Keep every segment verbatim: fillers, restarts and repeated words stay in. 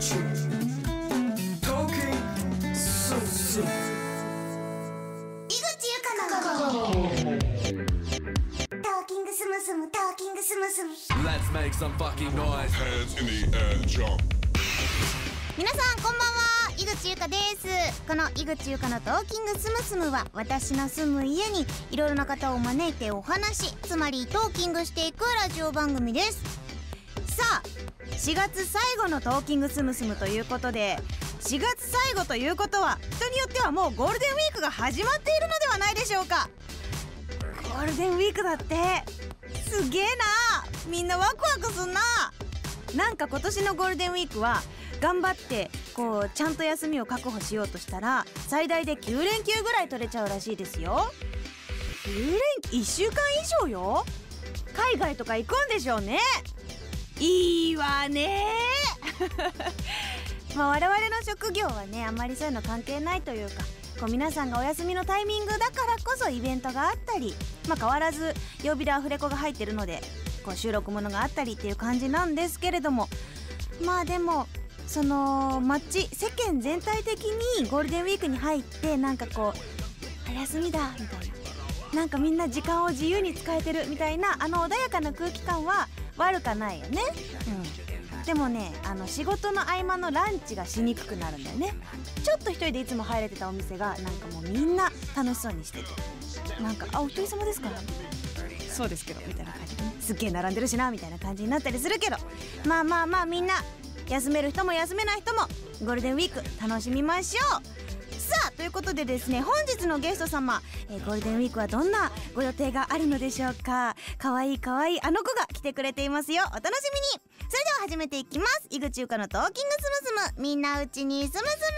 皆さんこんばんは、井口優香です。この井口優香のトーキングスムスムは、私の住む家にいろいろな方を招いてお話、つまりトーキングしていくラジオ番組です。さあ、しがつ最後のトーキングスムスムということで、しがつ最後ということは人によってはもうゴールデンウィークが始まっているのではないでしょうか。ゴールデンウィークだって、すげえな、みんなワクワクすんな。なんか今年のゴールデンウィークは頑張ってこうちゃんと休みを確保しようとしたら最大できゅうれんきゅうぐらい取れちゃうらしいですよ。きゅうれん、いっしゅうかん以上よ。海外とか行くんでしょうね。いいわねまあ我々の職業はね、あんまりそういうの関係ないというか、こう皆さんがお休みのタイミングだからこそイベントがあったり、まあ変わらず曜日でアフレコが入ってるのでこう収録ものがあったりっていう感じなんですけれども、まあでもその街世間全体的にゴールデンウィークに入ってなんかこうあ休みだみたいな、なんかみんな時間を自由に使えてるみたいな、あの穏やかな空気感は悪かないよね。うん、でもね、あの仕事の合間のランチがしにくくなるんだよね。ちょっと一人でいつも入れてたお店がなんかもうみんな楽しそうにしてて、なんかあお一人様ですか、そうですけどみたいな感じで、ね、すっげえ並んでるしなみたいな感じになったりするけど、まあまあまあみんな休める人も休めない人もゴールデンウィーク楽しみましょう。さあということでですね、本日のゲスト様、えー、ゴールデンウィークはどんなご予定があるのでしょうか。かわいいかわいいあの子が来てくれていますよ。お楽しみに。それでは始めていきます。井口優香のトーキングスムスム、みんなうちにスムス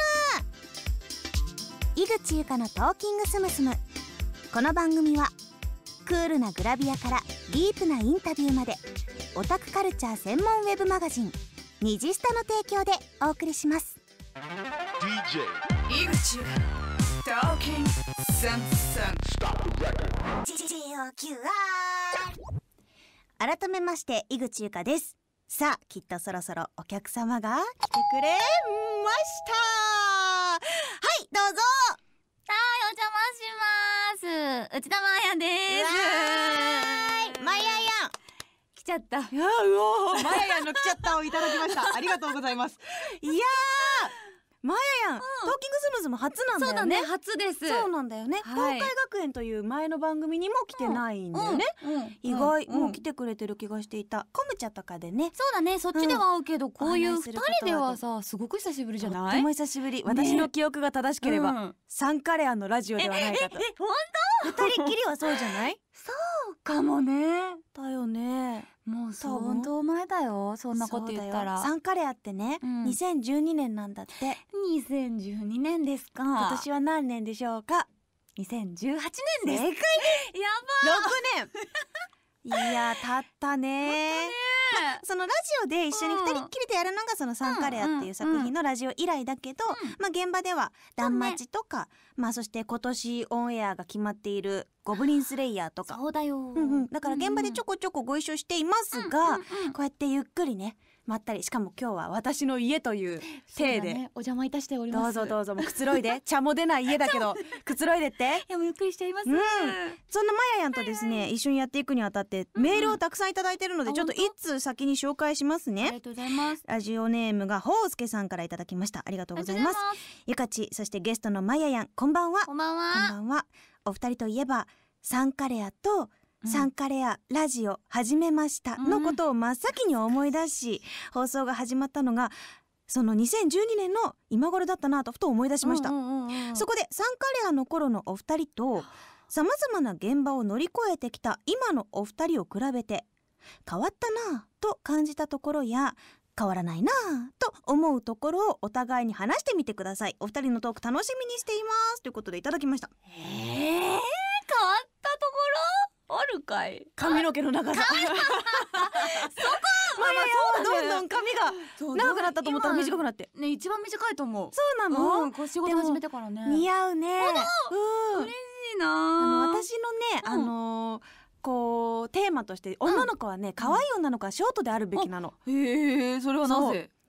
ム。井口優香のトーキングスムスム。この番組はクールなグラビアからディープなインタビューまで、オタクカルチャー専門ウェブマガジンニジスタの提供でお送りします。 ディージェー 井口優香トーキングスムスム。 ジージェーオーキューアール 改めまして井口優香です。さあきっとそろそろお客様が来てくれました。はい、どうぞ。 はい、お邪魔します。内田真彩です。 わーい、まややん来ちゃった。 いやうおー、まややんの来ちゃったをいただきましたありがとうございます。いやー、まややん、うん、トーキングスムスム初なんだよね。そうだね、 初です。 そうなんだよね、はい、東海学園という前の番組にも来てないんだよね、うんうん、意外、うん、もう来てくれてる気がしていた。コムチャとかでね。そうだね、そっちでは会うけど、うん、こういうふたりではさ、すごく久しぶりじゃない？とても久しぶり、ね、私の記憶が正しければ、うん、サンカレアのラジオではないかと。え、え、え、ほんと？二人っきりはそうじゃない？そうかもね。だよね。もう相当前だよ、そんなこと言ったら。サンカレアってね、うん、にせんじゅうにねんなんだって。にせんじゅうにねんですか。今年は何年でしょうか？にせんじゅうはちねんです。正解です。やばー。ろくねんいやー、経ったねー。ま、そのラジオで一緒に二人っきりでやるのがそのサンカレアっていう作品のラジオ以来だけど、うんうん、まあ現場ではダンマチとか、ね、まあそして今年オンエアが決まっているゴブリンスレイヤーとか。そうだよ、うんうん、だから現場でちょこちょこご一緒していますが、うんうんうん、こうやってゆっくりねまったり、しかも今日は私の家という体で、ね、お邪魔いたしております。どうぞどうぞ、もうくつろいで茶も出ない家だけどくつろいでって。いやもうゆっくりしています、うん、そんなまややんとですね、はいはい、一緒にやっていくにあたってメールをたくさんいただいてるので、うん、ちょっと一通先に紹介しますね。ありがとうございます。ラジオネームがほうすけさんからいただきました。ありがとうございます。ゆかち、そしてゲストのまややん、こんばんは。こんばんは。こんばんは。お二人といえばサンカレアとサンカレアラジオ始めましたのことを真っ先に思い出し、うん、放送が始まったのがそのにせんじゅうにねんの今頃だったなとふと思い出しました。そこでサンカレアの頃のお二人とさまざまな現場を乗り越えてきた今のお二人を比べて、変わったなぁと感じたところや変わらないなぁと思うところをお互いに話してみてください。お二人のトーク楽しみにしていますということでいただきました。えー、変わったところあるかい？髪の毛の長さそこまあまあそうだね、どんどん髪が長くなったと思ったら短くなってね、一番短いと思う。そうなの？うん、こう仕事始めてからね。似合うね。うん、嬉しいな。あの私のね、うん、あのーこうテーマとして女の子はね、可愛い女の子はショートであるべきなの。へえ、それはなぜ？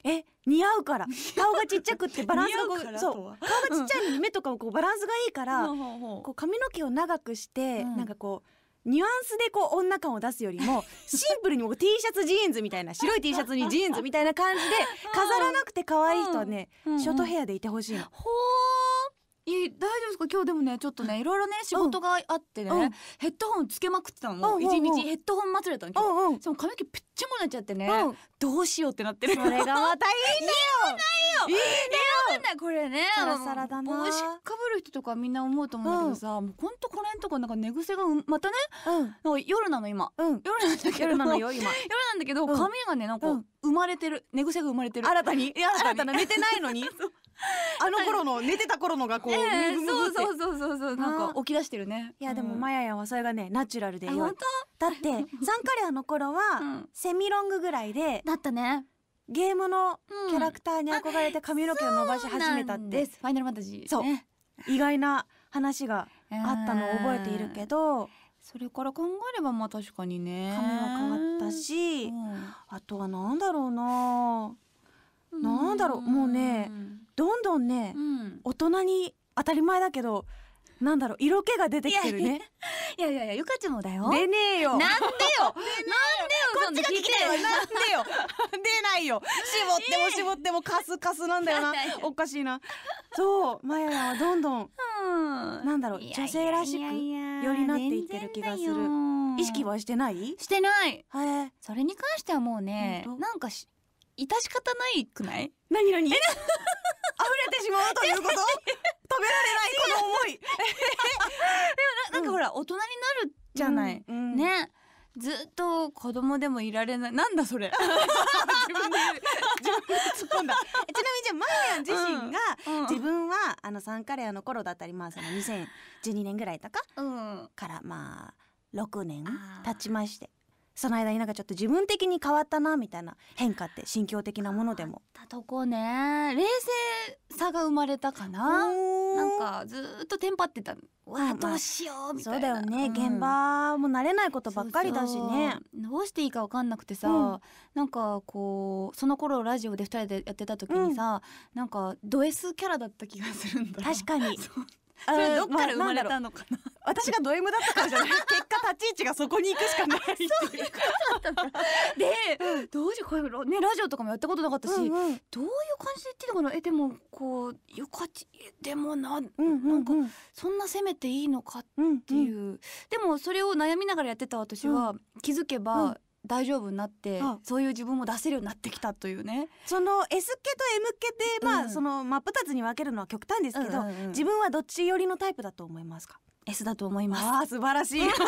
え似合うから。顔がちっちゃくってバランスがこう似合うからそうとは顔がちっちゃいのに目とかもこうバランスがいいからほうほうほうこう髪の毛を長くして、 うんなんかこうニュアンスでこう女感を出すよりもシンプルにもう T シャツジーンズみたいな白い T シャツにジーンズみたいな感じで飾らなくて可愛い人はね、 うんうんショートヘアでいてほしいの。 ほーいい大丈夫ですか。今日でもねちょっとねいろいろね仕事があってね、 うんヘッドホンつけまくってたの。もううんうんうん一日ヘッドホン祭りだったの今日。 うんうんでも髪の毛ぺっちゃこになっちゃってね、 うんどうしようってなってる。 それがまたいいんだよ。いいねなんだこれね。 サラサラだな帽子かぶる人とかみんな思うと思うんだけどさ、もうほんとこれんとこなんか寝癖がうんまたねうんなんか夜なの今。 うん夜なんだけど夜なのよ今。 夜なんだけど、 うん髪がねなんかうん生まれてる、寝癖が生まれてる。 新たにいや新たに新たな寝てないのにあの頃の寝てた頃のがこう、 ええムグムグってそうそうそうそうそうなんあーか起き出してるね。 いやでもうんマヤヤはそれがねナチュラルで良いあ本。 だってサンカレアの頃は、 うんセミロングぐらいでだったね。 ゲームのうんキャラクターに憧れて髪の毛を伸ばし始めたっそうなんてですファイナルファンタジーそうね意外な話があったのを覚えているけどそれから考えればまあ確かにね髪も変わったし、 うんあとはなんだろうななんだろうもうねどんどんねうん大人に当たり前だけどなんだろう色気が出てきてるね。 いやいやいやゆかちゃんもだよ。 出ねえよ。 なんでよなんでよこっちが聞きたいわ。なんでよ。出ないよ。絞っても絞ってもカスカスなんだよな。おかしいな。そうマヤヤはどんどんうんなんだろういや女性らしくいやいやいやよりなっていってる気がする。 全然だよ意識はしてない？ してない。 はい。 それに関してはもうね本当なんかし致し方ないくない？ 何何？溢れてしまうということ？止められないこの思い。 ななんかほら大人になるじゃない。 うんうんね。ずっと子供でもいられない。なんだそれ。 自分で自分で突っ込んだ。えちなみにじゃあマヤヤ自身が、 うん自分はあのサンカレアの頃だったりまあそのにせんじゅうにねんぐらいとかうん。 からまあろくねんあー経ちましてその間になんかちょっと自分的に変わったなみたいな変化って心境的なものでもたとこね冷静さが生まれたかな。ななんかずーっとテンパってた。わあどうしようみたそういな。 だよね、 うん現場も慣れないことばっかりだしね。 そうそうどうしていいか分かんなくてさ、 うんなんかこうその頃ラジオでふたりでやってた時にさ、なんかド S キャラだった気がするんだ。 確かにそうあそれどっから生まれまあなんだろうたのかな。 私がド M だったからじゃない結果立ち位置がそこに行くしかないっていうで、どうしようこれねラジオとかもやったことなかったし、 うんうんどういう感じで言っていいのかな。えでもこうよかちでもなうんうんなんかうんそんな責めていいのかっうんうんていう、でもそれを悩みながらやってた私は、気づけば、 うん大丈夫になってあそういう自分も出せるようになってきたというね。 その S 系と M 系でまあ、 うんその真っ二つに分けるのは極端ですけど、 うんうんうん自分はどっち寄りのタイプだと思いますか？ S だと思います。 あー素晴らしいいいよ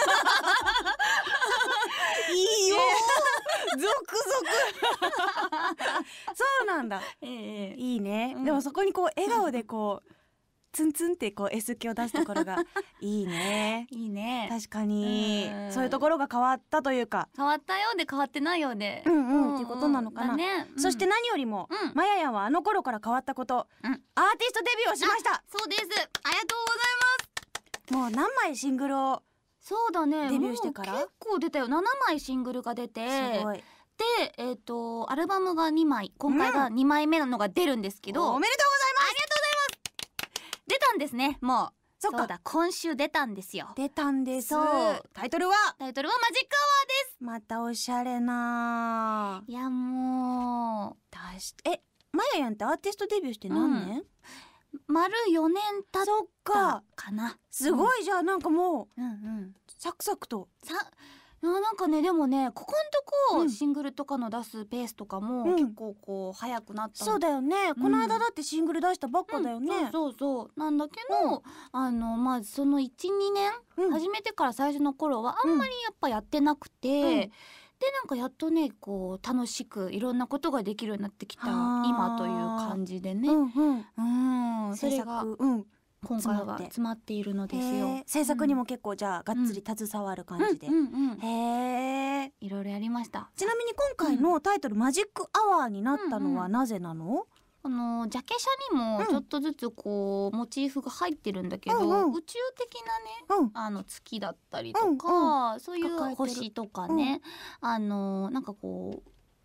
続々そうなんだええいいね、 うんでもそこにこう笑顔でこうツンツンってこう S 気を出すところがいいねいいね。 確かにうんそういうところが変わったというか変わったようで変わってないようで、 うんうんっていうことなのかなだね。うんそして何よりも、 うんマヤヤはあの頃から変わったこと、 うんアーティストデビューをしましたそうです。ありがとうございます。 もう何枚シングルをそうだね。 デビューしてからもう結構出たよ。ななまいシングルが出て、 すごいでえっ、とアルバムがにまい、今回がにまいめなのが出るんですけど、 おめでとう出たんですね。もうそっかそうだ今週出たんですよ。 出たんですそうタイトルはタイトルはマジックアワーです。 またおしゃれないやもだしえマヤヤンってアーティストデビューして何年、 う丸よねん経っそったかかな。 すごいじゃあなんかもううんうん。 サクサクとさななんかねでもねここんとこ、 うんシングルとかの出すペースとかも、 うん結構こう早くなったそうだよね、この間だってシングル出したばっかだよね、 うんそうそうそうなんだけど、あのまあそのいちにねん、 うん始めてから最初の頃はあんまりやっぱやってなくて、 うんでなんかやっとねこう楽しくいろんなことができるようになってきたはあ今という感じでね、 うんうんうん、そ制れが作うん今回は詰まって詰まっているのですへよー。制作にも結構じゃあがっつり携わる感じで、 うんうんうん、 へえいろいろやりました。 ちなみに今回のタイトル、マジックアワーになったのはなぜなの？ あのジャケ写にもちょっとずつこう、モチーフが入ってるんだけど、 うんうん宇宙的なねうんあの月だったりとか、そういう抱えてる星とかね、あのなんかこう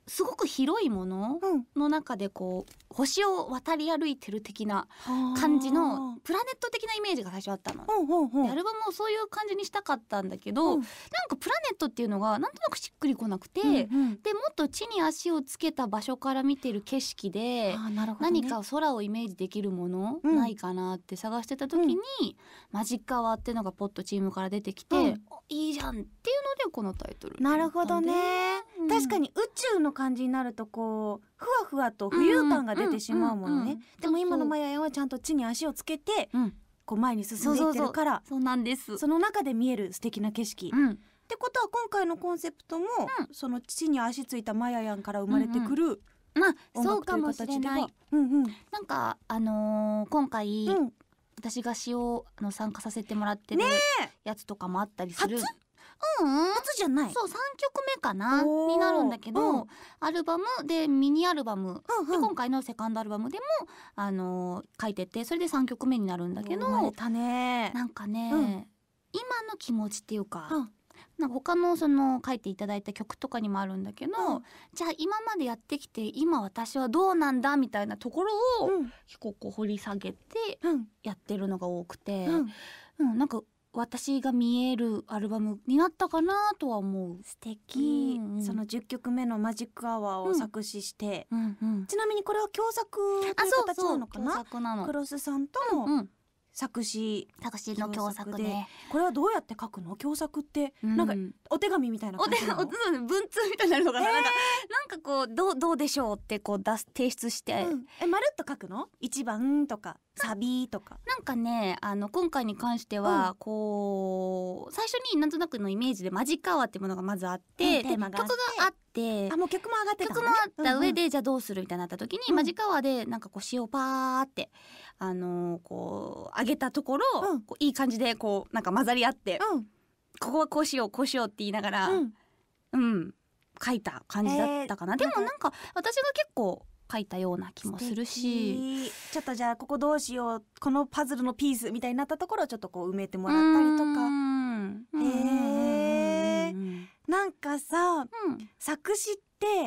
すごく広いものの中でこう星を渡り歩いてる的な感じのプラネット的なイメージが最初あったの。でアルバムをそういう感じにしたかったんだけど、うん、なんかプラネットっていうのがなんとなくしっくりこなくて、うんうん、でもっと地に足をつけた場所から見てる景色で、ね、何か空をイメージできるもの、うん、ないかなって探してた時に、うん、マジックアワーっていうのがポッとチームから出てきて、うん、いいじゃんっていうのでこのタイトル。 なるほどね、うん、確かに宇宙の感じになるとこうふわふわと浮遊感が出てしまうものね。でも今のマヤヤンはちゃんと地に足をつけて、うん、こう前に進んでいってるから、 そうなんです。 その中で見える素敵な景色、うん、ってことは今回のコンセプトも、うん、その地に足ついたマヤヤンから生まれてくる、うんうん、 まあそうかもしれない、うんうん、なんかあのー、今回、うん、私が詩をあの参加させてもらってるやつとかもあったりする。 うん、初じゃない。 そうさんきょくめかなになるんだけど、うん、アルバムでミニアルバム、うんうん、で今回のセカンドアルバムでも、あのー、書いてて、それでさんきょくめになるんだけど、 生まれたね。 なんかね、うん、今の気持ちっていうか、うん、なんか他のその書いていただいた曲とかにもあるんだけど、うん、じゃあ今までやってきて今私はどうなんだみたいなところを、うん、結構こう掘り下げてやってるのが多くて、うんうん、なんか私が見えるアルバムになったかなとは思う。 素敵、うんうん、そのじゅっきょくめのマジックアワーを作詞して、うんうんうん、ちなみにこれは共作という形なのかな。 あ、そうそう、共作なの。 クロスさんとの、うんうん、作詞作詞の共作で、 これはどうやって書くの？共作って、うん、なんかお手紙みたいな感じなの？ お手文通みたいになるのかな、えー、なんかなんかこうどうどうでしょうってこう出す提出して、うん、 えまるっと書くの？一番とかサビとか。 なんかね、あの今回に関しては、うん、こう最初になんとなくのイメージでマジックアワーっていうものがまずあって、うん、テーマがあって、曲があって、 あもう曲も上がってたのね。 曲もあった上で、うんうん、じゃあどうするみたいになった時に、うん、マジックアワーでなんかこう詩をパーってあのー、こう上げたところ、うん、こういい感じでこうなんか混ざり合って、うん、ここはこうしようこうしようって言いながら、うん、うん、書いた感じだったかな、えー、でもなんか私が結構書いたような気もするし、 ちょっとじゃあここどうしよう、このパズルのピースみたいになったところをちょっとこう埋めてもらったりとか。へえ、なんかさ、うん、作詞って、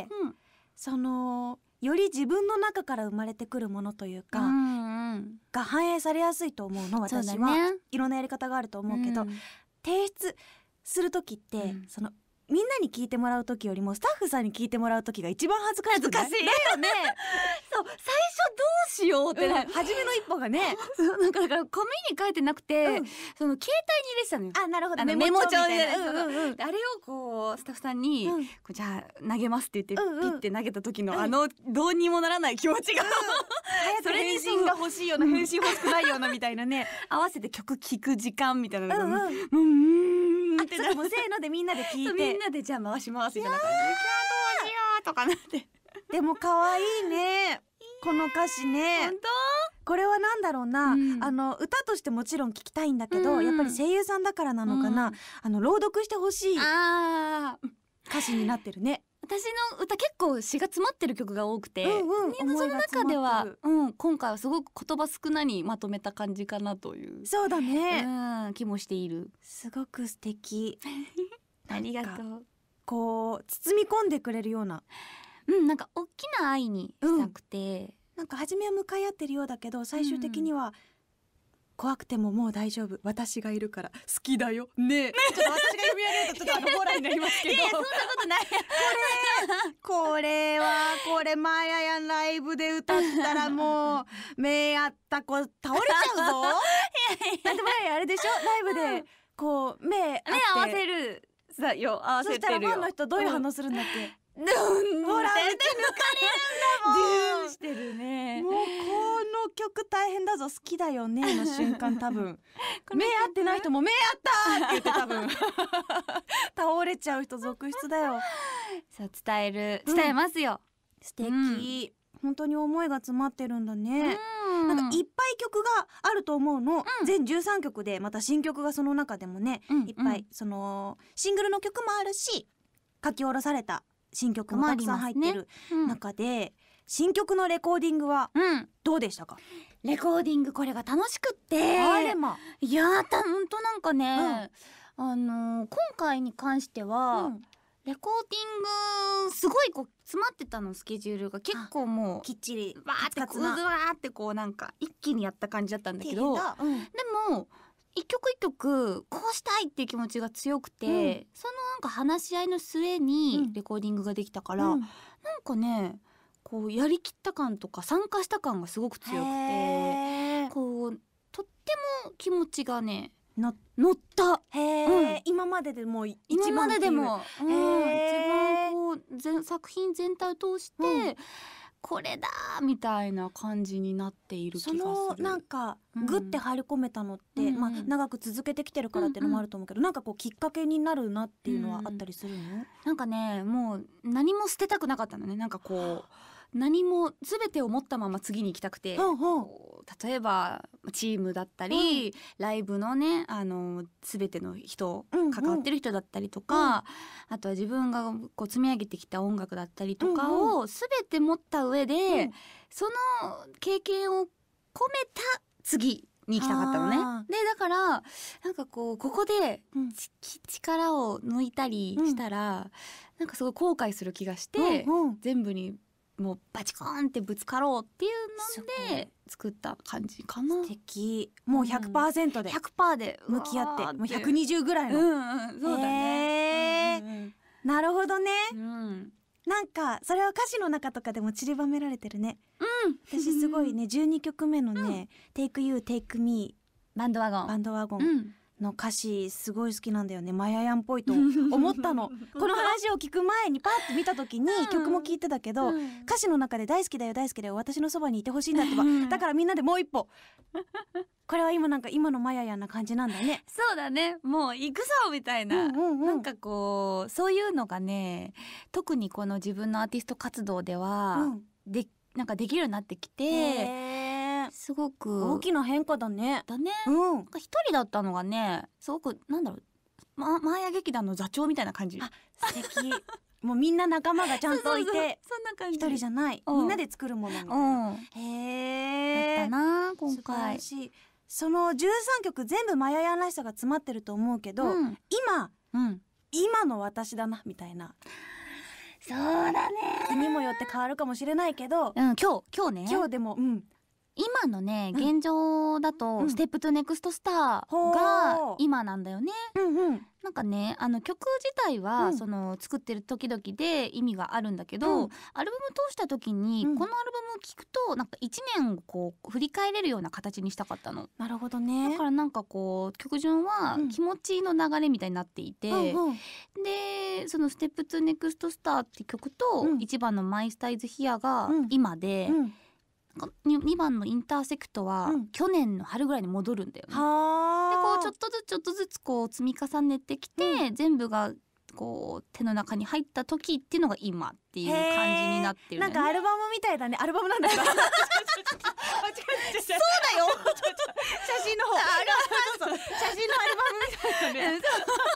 うん、そのより自分の中から生まれてくるものというか、うんうん、が反映されやすいと思うの。私は、ね、いろんなやり方があると思うけど、うん、提出する時って、うん、そのみんなに聞いてもらう時よりもスタッフさんに聞いてもらう時が一番恥ずかしくない？ 恥ずかしいだよねそう、最初どうしようってな、 うん、初めの一歩がねなんかだから紙に書いてなくて、うん、その携帯に入れてたのよ。 あ、なるほど、 メモ帳みたいな、うんうんうん、あれをこうスタッフさんに、うん、こうじゃあ投げますって言って、うんうん、ピッて投げた時の、うん、あのどうにもならない気持ちが、うん、 それに返信が欲しいような、返信欲しくないようなみたいなね合わせて曲聴く時間みたいなのが、うんうん、うんうんってなって、もうせーのでみんなで聞いてみんなでじゃあ回しますみたいな感じで、キャーどうしようとかなってでも可愛いねこの歌詞ね。 本当？ これはなんだろうな、うん、あの歌としてもちろん聞きたいんだけど、うん、やっぱり声優さんだからなのかな、うん、あの朗読してほしい歌詞になってるね。 私の歌結構詩が詰まってる曲が多くて、うんうん、その中では、うん、今回はすごく言葉少なにまとめた感じかなという。 そうだね、 うん、気もしている。 すごく素敵ありがとう。 こう包み込んでくれるような、 うん、なんか大きな愛にしたくて、うん、 なんか初めは向かい合ってるようだけど最終的には、うん、怖くてももう大丈夫、私がいるから好きだよねえちょっと私が読み上げるとちょっとあのホラーになりますけどいやそんなことないこれこれはこれマヤヤンライブで歌ったらもう目あった子倒れちゃうぞだってマヤヤンあれでしょ、ライブでこう目あって目合わせるさよ、合わせてるよ。そしたらファンの人どういう反応するんだっけ、 うん、ほら抜かれるんだもんデューしてるね。 もうこの曲大変だぞ、好きだよねの瞬間多分目合ってない人も目合ったって言って多分倒れちゃう人続出だよ。 さあ伝える伝えますよ、 うん、素敵、うん、本当に思いが詰まってるんだね。なんかいっぱい曲があると思うの、うん、全じゅうさんきょくでまた新曲がその中でもね、うん、いっぱいそのシングルの曲もあるし書き下ろされた新曲もたくさん入ってる中で、ね、うん、新曲のレコーディングはどうでしたか？ レコーディングこれが楽しくってあれまいやたほんとなんかね、うん、あのー、今回に関しては、うん、レコーディングすごいこう詰まってたのスケジュールが結構もうきっちりバーってこうわーってこうなんか一気にやった感じだったんだけど、うん、でも一曲一曲こうしたいっていう気持ちが強くて、うん、そのなんか話し合いの末にレコーディングができたから、うん、なんかねこうやりきった感とか参加した感がすごく強くて、こうとっても気持ちがね乗ったへー、うん、今まででも一番今まででも、うん、一番こう全作品全体を通して、うん、これだみたいな感じになっている気がする。 そのなんかグッて入り込めたのって、うん、まあ、長く続けてきてるからっていうのもあると思うけど、うんうん、なんかこうきっかけになるなっていうのはあったりするの？うん、 なんかねもう何も捨てたくなかったのね。なんかこう何も全てを持ったまま次に行きたくて、うんうん、例えばチームだったり、うん、ライブのねあの全ての人、うんうん、関わってる人だったりとか、うん、あとは自分がこう積み上げてきた音楽だったりとかを全て持った上で、うんうん、その経験を込めた次に行きたかったのね。でだからなんかこうここで、うん、力を抜いたりしたら、うん、なんかすごい後悔する気がして、うんうん、全部にもうバチコーンってぶつかろうっていうので作った感じかな。 素敵。もう ひゃくパーセント で、うん、 ひゃくパーセント で向き合ってもうひゃくにじゅうぐらいの、 うんうん、そうだね、 うんうん、なるほどね、 うん、 なんかそれは歌詞の中とかでも散りばめられてるね、 うん、 私すごいねじゅうにきょくめのね、うん、Take You Take Me バンドワゴンバンドワゴン、うんの歌詞すごい好きなんだよね。マヤヤンっぽいと思ったのこの話を聞く前にパッと見た時に、うん、曲も聴いてたけど、うん、歌詞の中で大好きだよ大好きだよ私のそばにいてほしいんだってば、うん、だからみんなでもう一歩これは今なんか今のマヤヤンな感じなんだね。 そうだねもう行くぞみたいな、うんうんうん、なんかこうそういうのがね特にこの自分のアーティスト活動では、うん、でなんかできるようになってきてすごく大きな変化だね。 だね。 うん。 一人だったのがね、すごくなんだろう、ま、マーヤ劇団の座長みたいな感じ。 あ、素敵。もうみんな仲間がちゃんといて、そうそうそうそんな感じ。一人じゃない、みんなで作るものみたいな。うん、へえ。 だったな今回。 素晴らしい。そのじゅうさんきょく全部マヤヤンらしさが詰まってると思うけど、うん、今、うん、今の私だなみたいな。 そうだね。 日にもよって変わるかもしれないけど、 うん、今日今日ね。 今日でもうん。 今のね現状だと、うん、ステップトゥネクストスターが今なんだよね、うんうん、なんかねあの曲自体は、うん、その作ってる時々で意味があるんだけど、うん、アルバム通した時に、うん、このアルバムを聴くとなんかいちねんをこう振り返れるような形にしたかったの。 なるほどね。 だからなんかこう曲順は気持ちの流れみたいになっていて、うんうん、でそのステップトゥネクストスターって曲と、うん、いちばんのマイスタイズヒアが今で、うんうんにばんのインターセクトは去年の春ぐらいに戻るんだよね、うん、でこうちょっとずつちょっとずつこう積み重ねてきて、うん、全部がこう手の中に入った時っていうのが今っていう感じになってるんだよね。 なんかアルバムみたいだね。アルバムなんだからそうだよ写真の方写真のアルバムみたいだね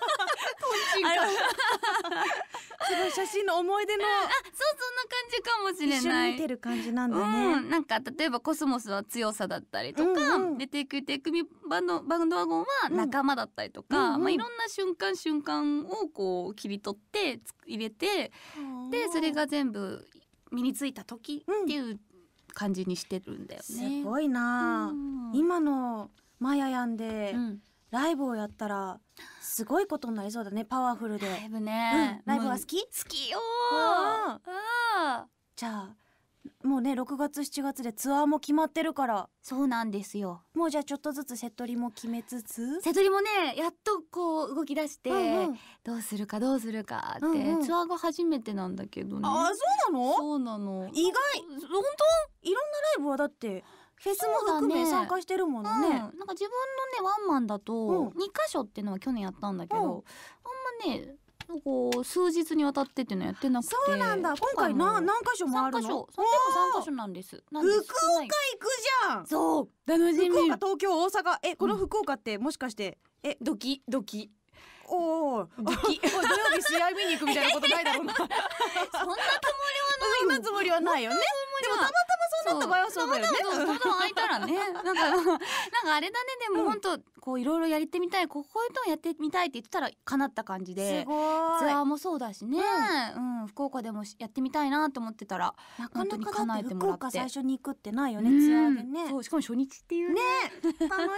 すごい写真の思い出のあ、そうそんな感じかもしれない。 一緒に見てる感じなんだね、 うん、なんか例えばコスモスは強さだったりとか、うんうん、でテイクテイクミバンドバンドワゴンは仲間だったりとか、うんうん、まあ、いろんな瞬間瞬間をこう切り取って入れて、うん、でそれが全部身についた時っていう感じにしてるんだよね、 うん、すごいな、うん、今のマヤヤンでライブをやったらすごいことになりそうだね。パワフルでライブね、 うん、ライブは好き？ 好きよー。あじゃあもうねろくがつしちがつでツアーも決まってるから。 そうなんですよ。 もうじゃあちょっとずつセットリも決めつつセットリもねやっとこう動き出して、うんうん、どうするかどうするかって、うんうん、ツアーが初めてなんだけどね。 あーそうなの？ そうなの。 意外。本当？いろんなライブはだってフェスも含め参加してるものね、うん、なんか自分のねワンマンだとにかしょっていうのは去年やったんだけど、うん、あんまねこう数日にわたってっていうのやってなくて。 そうなんだ。今回な何か所もあるの？ さんかしょ。それでもさんかしょなんです。なんで福岡行くじゃん。 そう楽しみ。 福岡、東京、大阪。えこの福岡ってもしかして、うん、えドキドキおおドキ土曜日試合見に行くみたいなことないだろうなそんなつもりはない。そんなつもりはないよね。でもたまたまそんだった場合はそうだよね。 たまたま空いたらね、なんかなんかあれだね。でも本当こういろいろやってみたい、こういうのやってみたいって言ってたら叶った感じで、 すごい。 ツアーもそうだしね、うん、福岡でもやってみたいなと思ってたらなかなか叶えてもらって、 福岡最初に行くってないよね、ツアーでね。 そう、しかも初日っていうね、楽しそう。 あー、す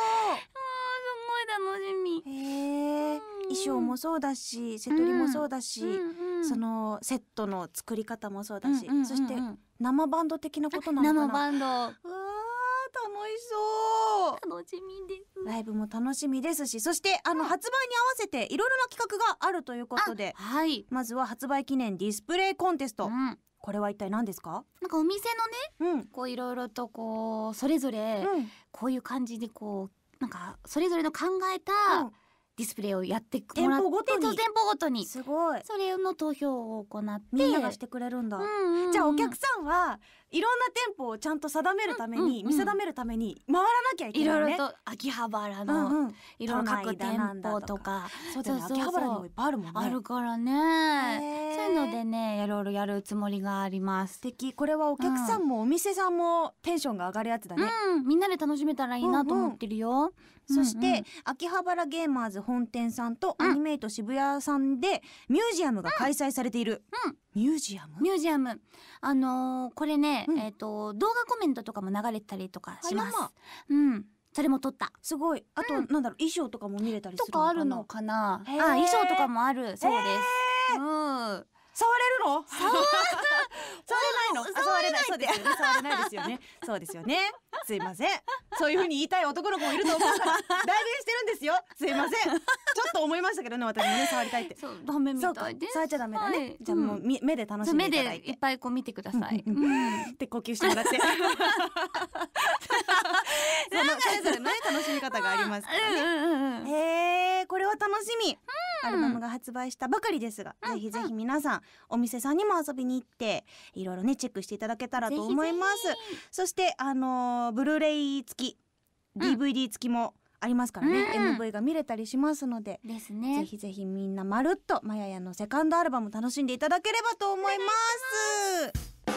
ごい楽しみ。 へえ、衣装もそうだし、セトリもそうだし、そのセットの作り方もそうだし、そして生バンド的なことなのかな。 生バンド。うわー、 楽しそう。 楽しみです。 ライブも楽しみですし、そしてあの発売に合わせていろいろな企画があるということで、 はい、 まずは発売記念ディスプレイコンテスト。これは一体何ですか？ なんかお店のね、 うん、 こういろいろとこうそれぞれこういう感じでこうなんかそれぞれの考えたディスプレイをやってもらって、店舗ごとに、店舗ごとにすごい、それの投票を行ってみんながしてくれるんだ。じゃあお客さんはいろんな店舗をちゃんと定めるために、見定めるために回らなきゃいけないね。 いろいろと秋葉原のいろんな各店舗とか、 そうだね、秋葉原にもいっぱいあるもんね。 あるからね。そういうのでね、いろいろやるつもりがあります。 素敵。これはお客さんもお店さんもテンションが上がるやつだね。 うん、みんなで楽しめたらいいなと思ってるよ。 そして秋葉原ゲーマーズ本店さんとアニメイト渋谷さんでミュージアムが開催されている。ミュージアム？ ミュージアム。あのこれね、えっと動画コメントとかも流れたりとかします。うん。それも撮った。 すごい。あとなんだろう、衣装とかも見れたりするのかな。 とかあるのかな。あ、衣装とかもあるそうです。うん。 触れるの？触れないの？触れない。そうですよね。触れないですよね。そうですよね。すいません。そういう風に言いたい男の子もいると思うから代弁してるんですよ。すいません。ちょっと思いましたけどね、私もね、触りたいって。 そう、ダメみたいです。 触っちゃダメだね。じゃあもう目で楽しんでいただいて。 目でいっぱいこう見てください。 で呼吸してもらって。そのそれぞれのね楽しみ方がありますからね。へえ、これは楽しみ。アルバムが発売したばかりですが、ぜひぜひ皆さんお店さんにも遊びに行っていろいろねチェックしていただけたらと思います。そしてあのブルーレイ付き ディーブイディー 付きもありますからね、エムブイ が見れたりしますので、 ですね、 ぜひぜひみんなまるっとまややのセカンドアルバム楽しんでいただければと思います。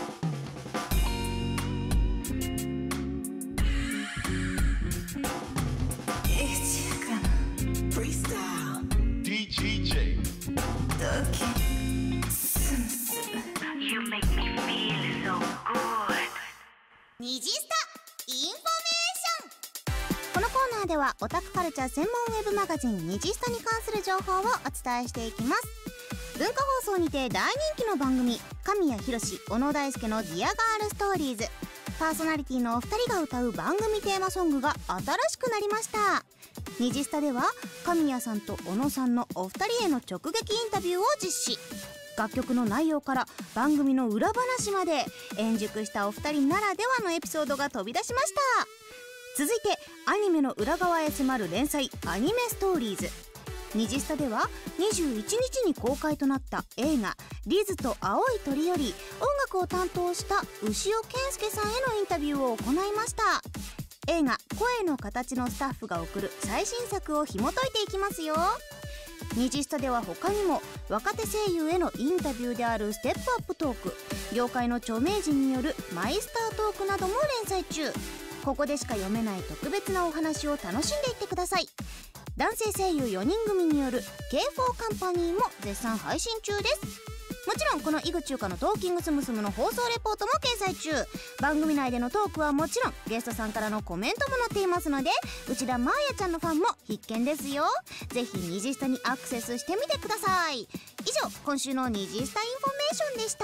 にじスタインフォメーション。このコーナーではオタクカルチャー専門ウェブマガジンにじスタに関する情報をお伝えしていきます。文化放送にて大人気の番組神谷博史小野大輔のディアガールストーリーズ、パーソナリティのお二人が歌う番組テーマソングが新しくなりました。にじスタでは神谷さんと小野さんのお二人への直撃インタビューを実施。楽曲の内容から番組の裏話まで円熟したお二人ならではのエピソードが飛び出しました。続いてアニメの裏側へ迫る連載アニメストーリーズ。にじスタではにじゅういちにちに公開となった映画リズと青い鳥より音楽を担当した牛尾健介さんへのインタビューを行いました。映画声の形のスタッフが送る最新作を紐解いていきますよ。にじスタでは他にも若手声優へのインタビューであるステップアップトーク、業界の著名人によるマイスタートークなども連載中。ここでしか読めない特別なお話を楽しんでいってください。男性声優よにん組による ケーフォー カンパニーも絶賛配信中です。もちろんこの井口優香のトーキングスムスムの放送レポートも掲載中。番組内でのトークはもちろんゲストさんからのコメントも載っていますので、内田真礼ちゃんのファンも必見ですよ。ぜひにじスタにアクセスしてみてください。以上、今週のにじスタインフォメーションでした。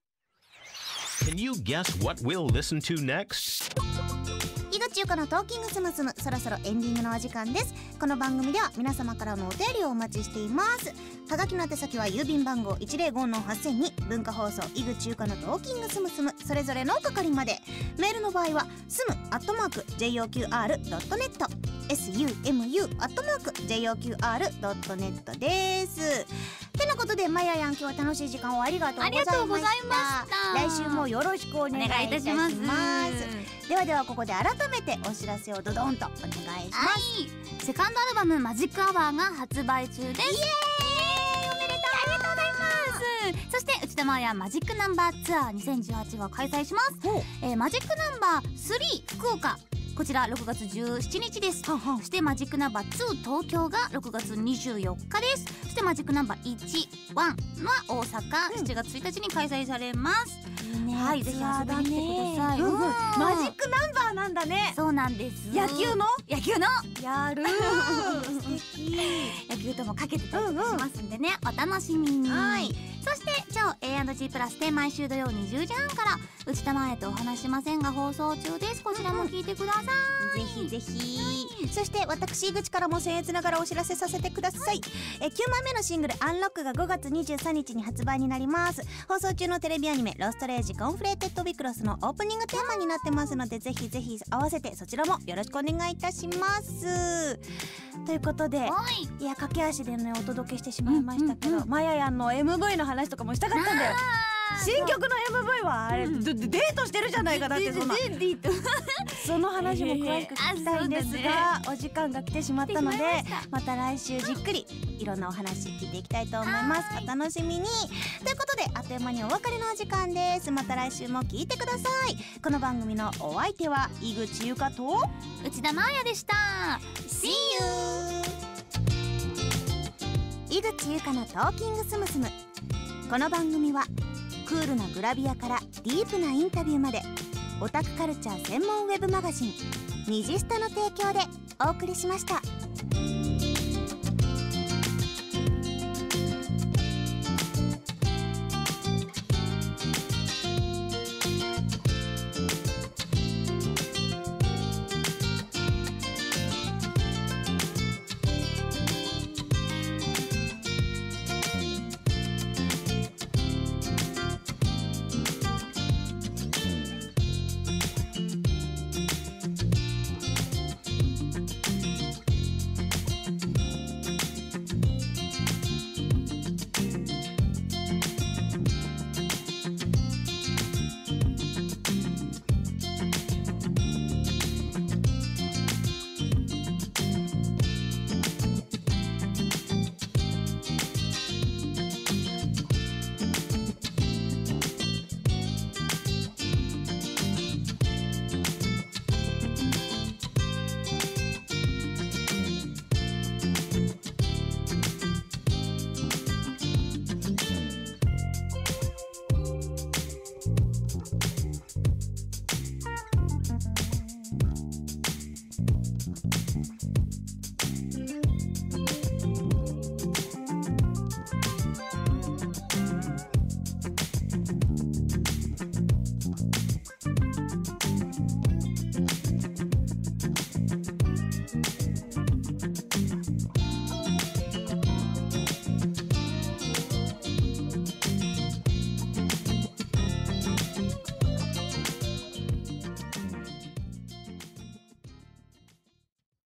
Can you guess what we'll listen to next? 井口優香のトーキングスムスム、そろそろエンディングのお時間です。この番組では皆様からのお便りをお待ちしています。はがきの宛先は郵便番号 いちぜろごのはっせんに、文化放送井口優香のトーキングスムスム、それぞれの係まで。メールの場合は スム アットマーク ジェイオーキューアール ドットネット エスユーエムユー アットマーク ジェイオーキューアール ドットネットです。てなことでまややん、今日は楽しい時間をありがとうございました。 ありがとうございました。 来週もよろしくお願いいたします。ではではここで改めてお知らせをドドンとお願いします。 はい、セカンドアルバムマジックアワーが発売中です。イエーイ、おめでとう。ありがとうございます。そして内内田真彩マジックナンバーツアーにせんじゅうはちが開催します。えー、マジックナンバースリー福岡、こちらろくがつじゅうしちにちです。そしてマジックナンバーツー東京がろくがつにじゅうよっかです。そしてマジックナンバーいち、ワンは大阪、しちがつついたちに開催されます。いいね、はい、ぜひ遊びに来てください。 うんうん、マジックナンバーなんだね。 そうなんです。 野球の野球のやる素敵。 野球ともかけてたりとかしますんでね、うんうん、お楽しみに。はい。そして超 エーアンドジー プラスで毎週土曜にじゅうじはんから内田真彩とお話しませんが放送中です。こちらも聞いてください。 ぜひぜひ。そして私井口からも僭越ながらお知らせさせてください。えきゅうまいめのシングル「アンロック」がごがつにじゅうさんにちに発売になります。放送中のテレビアニメ「ロストレイジコンフレーテッドビクロス」のオープニングテーマになってますので、ぜひぜひ合わせてそちらもよろしくお願いいたします。ということで、いや駆け足でねお届けしてしまいましたけど、まややんの エムブイ の話とかもしたかったんだよ。新曲の エムブイ はあれ、うん、デートしてるじゃないか。だってそんなその話も詳しく聞きたいんですが、えーね、お時間が来てしまったので、また来週じっくりいろんなお話聞いていきたいと思います。お楽しみに。ということであっという間にお別れのお時間です。また来週も聞いてください。この番組のお相手は井口優香と内田真彩でした。 See you。 井口優香のトーキングスムスム。この番組はクールなグラビアからディープなインタビューまでオタクカルチャー専門ウェブマガジン虹スタの提供でお送りしました。